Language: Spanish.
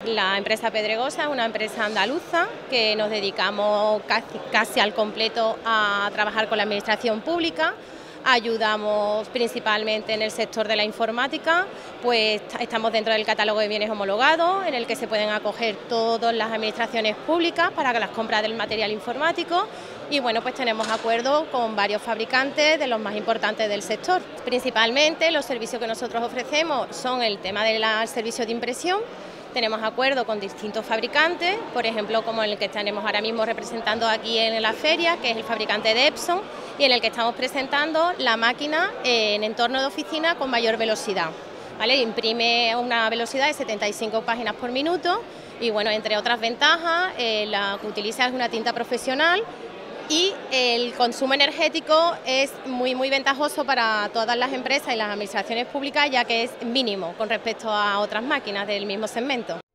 La empresa Pedregosa es una empresa andaluza que nos dedicamos casi al completo a trabajar con la administración pública. Ayudamos principalmente en el sector de la informática, pues estamos dentro del catálogo de bienes homologados, en el que se pueden acoger todas las administraciones públicas para las compras del material informático, y bueno, pues tenemos acuerdos con varios fabricantes de los más importantes del sector. Principalmente los servicios que nosotros ofrecemos son el tema del servicio de impresión. Tenemos acuerdo con distintos fabricantes, por ejemplo, como el que tenemos ahora mismo representando aquí en la feria, que es el fabricante de Epson, y en el que estamos presentando la máquina en entorno de oficina con mayor velocidad, ¿vale? Imprime una velocidad de 75 páginas por minuto y, bueno, entre otras ventajas, la que utiliza es una tinta profesional y el consumo energético es muy ventajoso para todas las empresas y las administraciones públicas, ya que es mínimo con respecto a otras máquinas del mismo segmento.